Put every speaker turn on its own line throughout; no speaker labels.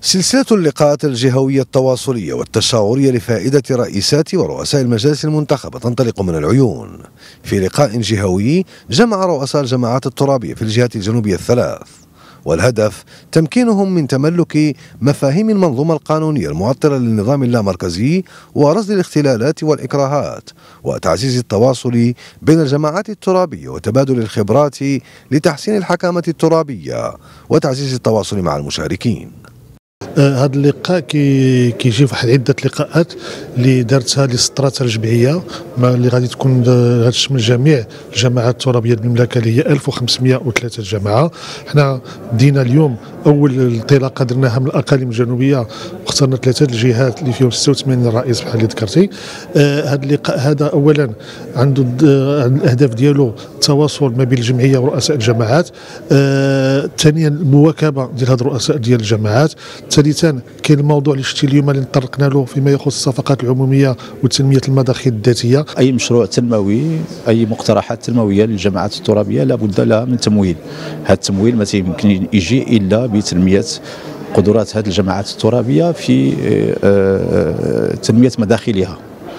سلسلة اللقاءات الجهوية التواصلية والتشاورية لفائدة رئيسات ورؤساء المجالس المنتخبة تنطلق من العيون في لقاء جهوي جمع رؤساء الجماعات الترابية في الجهات الجنوبية الثلاث، والهدف تمكينهم من تملك مفاهيم المنظومة القانونية المعطلة للنظام اللامركزي ورصد الاختلالات والإكراهات وتعزيز التواصل بين الجماعات الترابية وتبادل الخبرات لتحسين الحكامة الترابية وتعزيز التواصل مع المشاركين.
هذا اللقاء كيجي واحد عده لقاءات اللي دارتها اللي سطرتها الجمعيه اللي غادي تكون تشمل جميع الجماعات الترابيه المملكه اللي هي 1503 جماعه. حنا بدينا اليوم اول انطلاقه درناها من الاقاليم الجنوبيه واخترنا ثلاثه الجهات اللي فيهم 86 رئيس بحال اللي ذكرتي. هذا اللقاء هذا اولا عنده الاهداف ديالو التواصل ما بين الجمعيه ورؤساء الجماعات، ثانيا المواكبه ديال هاد الرؤساء ديال الجماعات، ثالثا كاين الموضوع اللي شفتي اليوم اللي طرقنا له فيما يخص الصفقات العموميه وتنميه المداخل الذاتيه.
اي مشروع تنموي، اي مقترحات تنمويه للجماعات الترابيه لابد لها من تمويل. هذا التمويل ما يمكن يجي الا بتنميه قدرات هذه الجماعات الترابيه في تنميه مداخلها.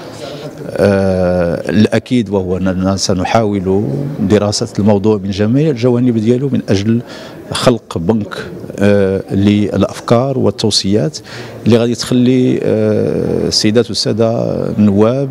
الأكيد وهو أننا سنحاول دراسة الموضوع من جميع الجوانب ديالو من أجل خلق بنك للأفكار والتوصيات اللي غادي تخلي السيدات والسادة النواب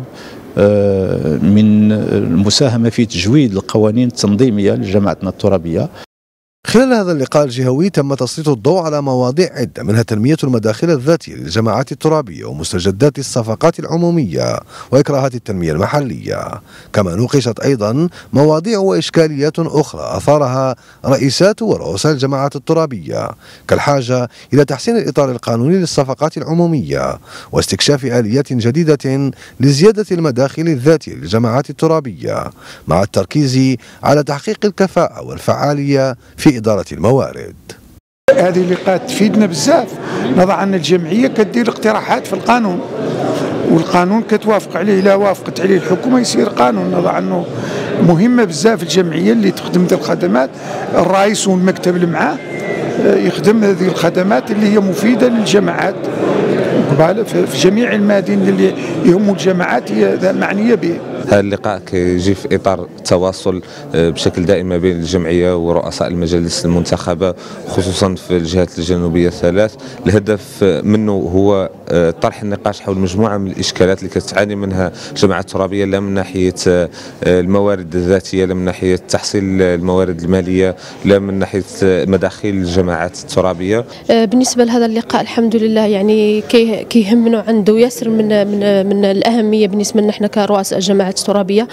من المساهمة في تجويد القوانين التنظيمية لجماعتنا الترابية.
خلال هذا اللقاء الجهوي تم تسليط الضوء على مواضيع عدة منها تنمية المداخل الذاتية للجماعات الترابية ومستجدات الصفقات العمومية وإكراهات التنمية المحلية، كما نوقشت أيضا مواضيع وإشكاليات أخرى أثارها رئيسات ورؤساء الجماعات الترابية كالحاجة إلى تحسين الإطار القانوني للصفقات العمومية واستكشاف آليات جديدة لزيادة المداخل الذاتية للجماعات الترابية مع التركيز على تحقيق الكفاءة والفعالية في إدارة الموارد.
هذه اللقاءات تفيدنا بزاف، نضع أن الجمعية كدير اقتراحات في القانون والقانون كتوافق عليه، لا وافقت عليه الحكومة يصير قانون. نضع أنه مهمة بزاف الجمعية اللي تخدم ذي الخدمات، الرئيس والمكتب اللي معاه يخدم هذه الخدمات اللي هي مفيدة للجماعات في جميع المدن اللي يهموا الجماعات هي معنية به.
هذا اللقاء كيجي في اطار التواصل بشكل دائم ما بين الجمعيه ورؤساء المجالس المنتخبه خصوصا في الجهات الجنوبيه الثلاث. الهدف منه هو طرح النقاش حول مجموعه من الاشكالات اللي كتعاني منها الجماعات الترابيه، لا من ناحيه الموارد الذاتيه، لا من ناحيه تحصيل الموارد الماليه، لا من ناحيه مداخيل الجماعات الترابيه.
بالنسبه لهذا اللقاء الحمد لله يعني كيهمنا عنده ياسر من الاهميه بالنسبه لنا احنا كرؤساء الجماعات الترابيه،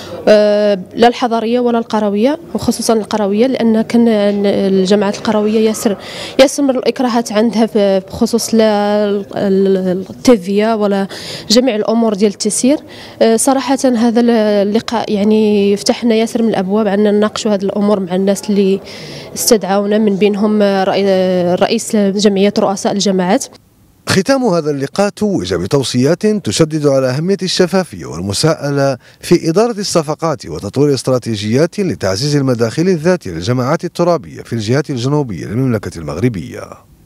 لا الحضريه ولا القرويه، وخصوصا القرويه لان كان الجماعات القرويه ياسر من الاكراهات عندها بخصوص لا التيفيا ولا جميع الامور ديال التسيير. صراحه هذا اللقاء يعني فتح لنا ياسر من الابواب عندنا نناقشوا هذه الامور مع الناس اللي استدعونا، من بينهم رئيس جمعيه رؤساء الجماعات.
ختام هذا اللقاء توج بتوصيات تشدد على أهمية الشفافية والمساءلة في إدارة الصفقات وتطوير استراتيجيات لتعزيز المداخل الذاتية للجماعات الترابية في الجهات الجنوبية للمملكة المغربية.